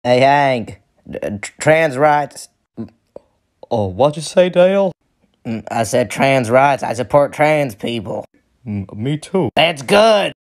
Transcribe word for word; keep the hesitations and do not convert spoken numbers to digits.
Hey, Hank. D- trans rights. Oh, what'd you say, Dale? I said trans rights. I support trans people. Me too. That's good.